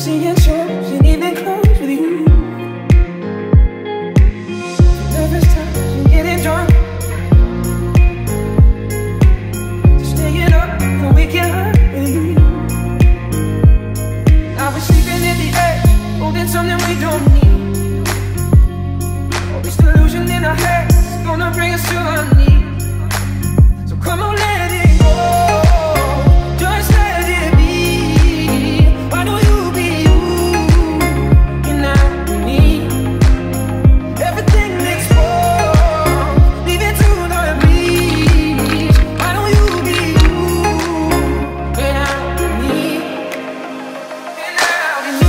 seeing shows and even close with you. Nervous times and getting drunk, just staying up and waking up with you. I was sleeping in the edge, holding something we don't need. All this delusion in our heads is gonna bring us to our knees. So come on, let it go. Just let it be. Why don't you be you? You're not me. Everything makes wrong. Leave it to the breeze. Why don't you be you? You're not me. You're not me.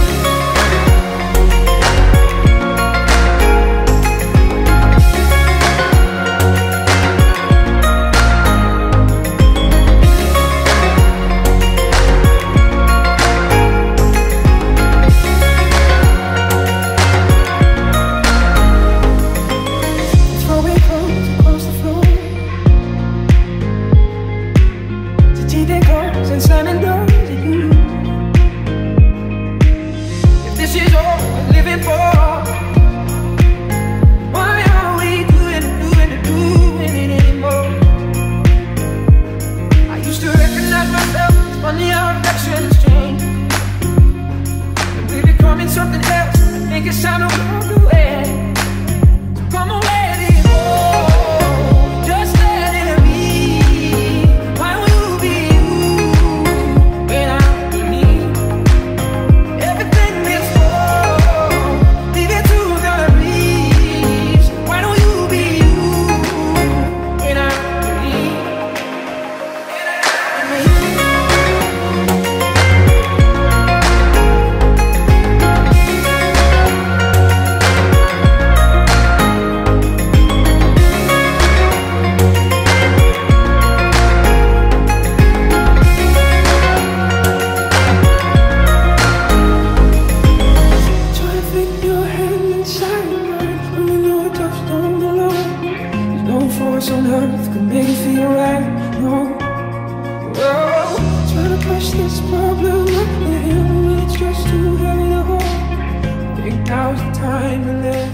Throwing clothes across the floor, taking calls and slamming doors at you. If this is all we're living for, why are we doing it anymore? I used to recognize myself, it's funny how affections change. And we're becoming something else, I think it's time to walk away. So come on, let it go. Just let it be. Why don't you be you? When I'm me. Everything makes wrong. Leave it to the breeze. Why don't you be you? When I'm me. Try to fit your hand inside mine. When you know it just don't belong. There's no force on earth can make it feel right. No. Whoa. Try to push this problem up the hill when it's just too heavy to hold. Think now's the time to let